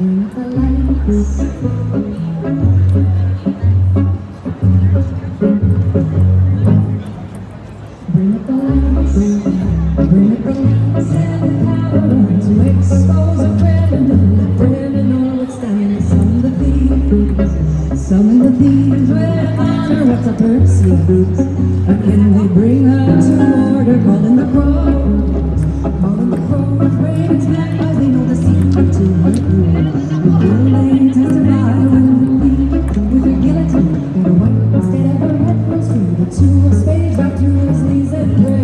bring the lights. Bring up the lights, bring up the lights and power to expose a criminal withstanding. Summon the thieves with honor, what's a pursuit? Can they bring her to order? Calling the crows, ravens back, cause they know the secret to her doom. Will they testify with her guillotine, or the white instead of her red rose tree? The two of spades right through his knees and pray.